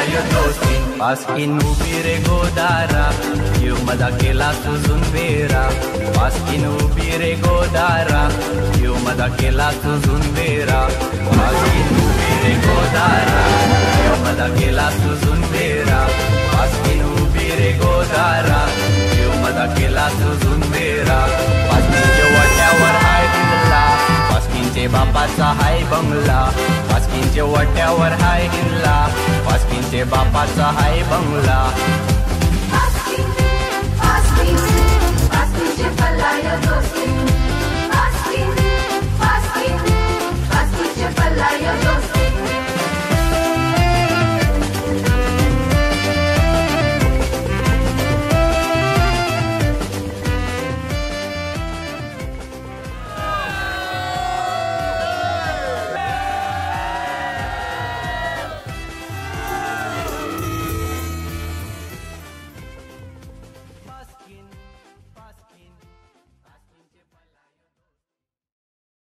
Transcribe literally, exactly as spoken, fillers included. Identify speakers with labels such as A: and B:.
A: पल्लाय दोस्ती पास्किन उभी रे गोदारा जीव माझा केला तुझून बेरा पास्किन उभी रे गोदारा जीव माझा केला तुझून बेरा पास्किन उभी रे गोदारा जीव माझा केला तुझून बेरा पास्किन उभी रे गोदारा जीव माझा केला तुझून बेरा पास्किनच्या वाट्यावर हाय हिल्ला पास्किनचे बापाचा हाय बंगला पास्किनच्या वाट्यावर हाय हिल्ला पास्किनचे बापाचा हाय बंगला
B: पास्किन पास्किन पास्किनचे पल्लाय दोस्ती पास्किन पास्किन पास्किनचे पल्लाय